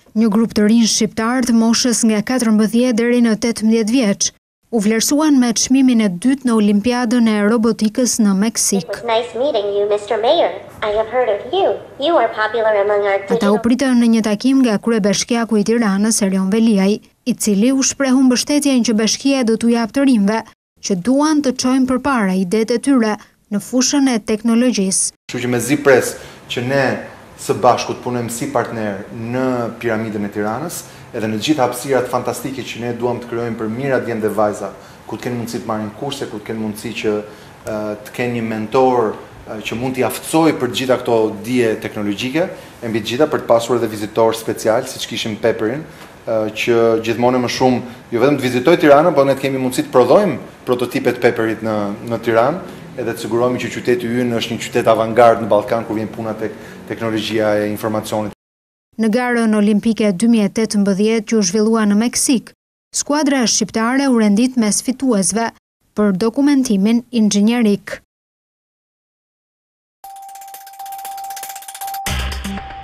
Një grup të rinj shqiptar të moshës nga 14 deri në 18 vjeç u vlerësuan me çmimin e dytë në Olimpiadën e robotikës në Meksik. Ata u pritën në një takim nga kryebashkiaku i Tiranës, Erion Veliaj, i cili u shprehu mbështetjen që bashkia do t'u japë të rinjve që duan të çojnë përpara idetë e tyre në fushën e teknologjisë. Kështu që mezi pres që ne së bashku të punojmë si partner në piramidën e Tiranës, edhe në gjithë hapësirat fantastike që ne duam të krijojmë për mijëra djemë dhe vajza, ku të kenë mundësi të marrin kurse, ku të kenë mundësi që të kenë një mentor që mund t'i aftësoj për gjitha këto dije teknologjike, e mbi të gjitha për të pasur edhe vizitor special, siç kishim Pepperin, që gjithmonë më shumë jo vetëm të vizitoj Tiranën, por ne të kemi mundësi të prodhojmë prototipet Pepperit në Tiranë, edhe të sigurohemi që qyteti ynë është një qytet avangard në Ballkan kur vjen puna tek teknologjia e informacionit. Në garën olimpike 2018 që u zhvillua në Meksik, skuadra shqiptare u rendit mes fituesve për dokumentimin inxhinierik.